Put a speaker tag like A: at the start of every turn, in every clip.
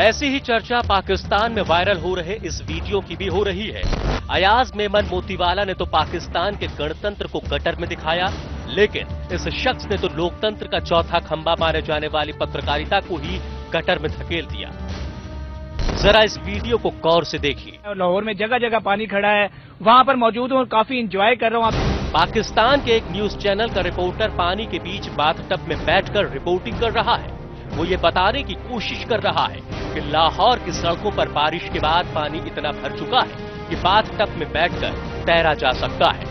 A: ऐसी ही चर्चा पाकिस्तान में वायरल हो रहे इस वीडियो की भी हो रही है। अयाज मेमन मोतीवाला ने तो पाकिस्तान के गणतंत्र को गटर में दिखाया, लेकिन इस शख्स ने तो लोकतंत्र का चौथा खंभा माने जाने वाली पत्रकारिता को ही गटर में धकेल दिया। जरा इस वीडियो को गौर से देखिए।
B: लाहौर में जगह जगह पानी खड़ा है, वहां पर मौजूद हूं और काफी इंजॉय कर रहा हूं।
A: पाकिस्तान के एक न्यूज चैनल का रिपोर्टर पानी के बीच बाथटब में बैठकर रिपोर्टिंग कर रहा है। वो ये बताने की कोशिश कर रहा है कि लाहौर की सड़कों पर बारिश के बाद पानी इतना भर चुका है कि बाथटब में बैठकर तैरा जा सकता है।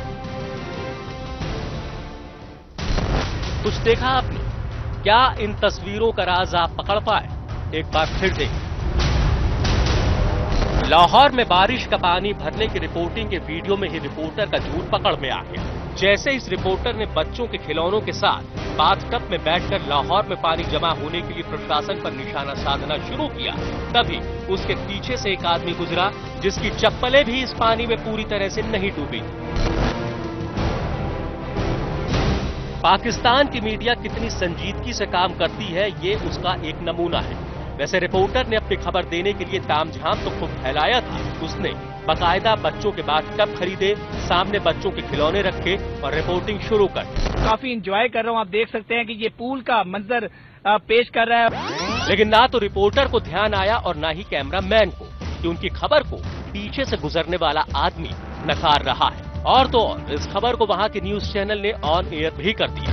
A: कुछ देखा आपने? क्या इन तस्वीरों का राज आप पकड़ पाए? एक बार फिर देखें। लाहौर में बारिश का पानी भरने की रिपोर्टिंग के वीडियो में ही रिपोर्टर का झूठ पकड़ में आ गया। जैसे इस रिपोर्टर ने बच्चों के खिलौनों के साथ बाथटब में बैठकर लाहौर में पानी जमा होने के लिए प्रशासन पर निशाना साधना शुरू किया, तभी उसके पीछे से एक आदमी गुजरा जिसकी चप्पलें भी इस पानी में पूरी तरह से नहीं डूबी। पाकिस्तान की मीडिया कितनी संजीदगी से काम करती है, ये उसका एक नमूना है। वैसे रिपोर्टर ने अपनी खबर देने के लिए तामझाम तो खूब फैलाया था। उसने बाकायदा बच्चों के बाथटब खरीदे, सामने बच्चों के खिलौने रखे और रिपोर्टिंग शुरू कर।
B: काफी इंजॉय कर रहा हूं। आप देख सकते हैं कि ये पूल का मंजर पेश कर रहा है।
A: लेकिन ना तो रिपोर्टर को ध्यान आया और ना ही कैमरामैन को कि उनकी खबर को पीछे से गुजरने वाला आदमी नकार रहा है। और तो और इस खबर को वहां के न्यूज चैनल ने ऑन एयर भी कर दिया।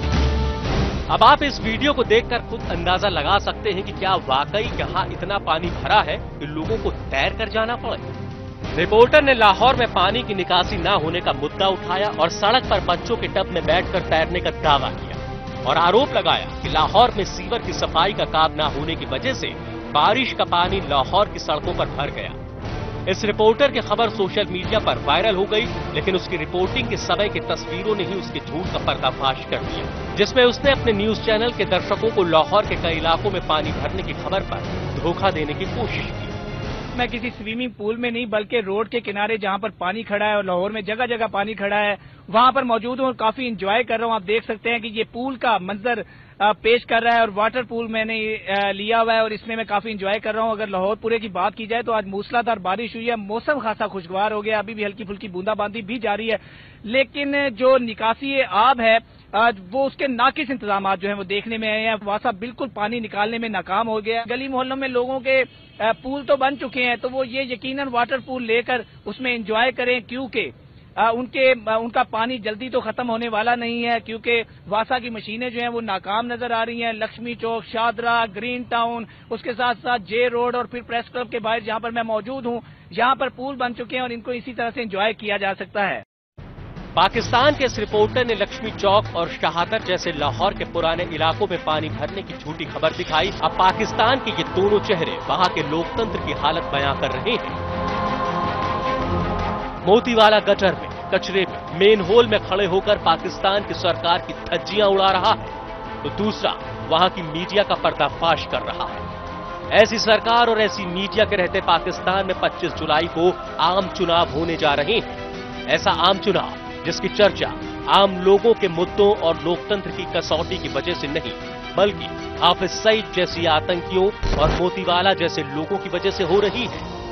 A: अब आप इस वीडियो को देखकर खुद अंदाजा लगा सकते हैं कि क्या वाकई यहाँ इतना पानी भरा है कि लोगों को तैर कर जाना पड़े। रिपोर्टर ने लाहौर में पानी की निकासी न होने का मुद्दा उठाया और सड़क पर बच्चों के टब में बैठकर तैरने का दावा किया और आरोप लगाया कि लाहौर में सीवर की सफाई का काम न होने की वजह से बारिश का पानी लाहौर की सड़कों पर भर गया। इस रिपोर्टर की खबर सोशल मीडिया पर वायरल हो गई, लेकिन उसकी रिपोर्टिंग के समय की तस्वीरों ने ही उसके झूठ का पर्दाफाश कर दिया, जिसमें उसने अपने न्यूज चैनल के दर्शकों को लाहौर के कई इलाकों में पानी भरने की खबर पर धोखा देने की कोशिश की।
B: मैं किसी स्विमिंग पूल में नहीं बल्कि रोड के किनारे जहां पर पानी खड़ा है और लाहौर में जगह जगह पानी खड़ा है, वहां पर मौजूद हूं और काफी इंजॉय कर रहा हूं। आप देख सकते हैं कि ये पूल का मंजर पेश कर रहा है और वाटर पूल मैंने लिया हुआ है और इसमें मैं काफी इंजॉय कर रहा हूं। अगर लाहौर पूरे की बात की जाए तो आज मूसलाधार बारिश हुई है, मौसम खासा खुशगवार हो गया, अभी भी हल्की फुल्की बूंदाबांदी भी जारी है, लेकिन जो निकासी आब है वो उसके नाकिस इंतजाम जो है वो देखने में आए हैं। वासा बिल्कुल पानी निकालने में नाकाम हो गया। गली मोहल्लों में लोगों के पूल तो बन चुके हैं, तो वो ये यकीनन वाटर पूल लेकर उसमें एंजॉय करें, क्योंकि उनका पानी जल्दी तो खत्म होने वाला नहीं है, क्योंकि वासा की मशीनें जो हैं वो नाकाम नजर आ रही हैं। लक्ष्मी चौक, शादरा, ग्रीन टाउन, उसके साथ साथ जे रोड और फिर प्रेस क्लब के बाहर जहां पर मैं मौजूद हूं, यहाँ पर पूल बन चुके हैं और इनको इसी तरह से एंजॉय किया जा सकता है।
A: पाकिस्तान के इस रिपोर्टर ने लक्ष्मी चौक और शहादर जैसे लाहौर के पुराने इलाकों में पानी भरने की झूठी खबर दिखाई। अब पाकिस्तान के ये दोनों चेहरे वहां के लोकतंत्र की हालत बयां कर रहे हैं। मोतीवाला गटर में, कचरे में, मेन होल में खड़े होकर पाकिस्तान की सरकार की धज्जियां उड़ा रहा है, तो दूसरा वहां की मीडिया का पर्दाफाश कर रहा है। ऐसी सरकार और ऐसी मीडिया के रहते पाकिस्तान में 25 जुलाई को आम चुनाव होने जा रहे हैं। ऐसा आम चुनाव जिसकी चर्चा आम लोगों के मुद्दों और लोकतंत्र की कसौटी की वजह से नहीं, बल्कि हाफिज सईद जैसी आतंकियों और मोतीवाला जैसे लोगों की वजह से हो रही है।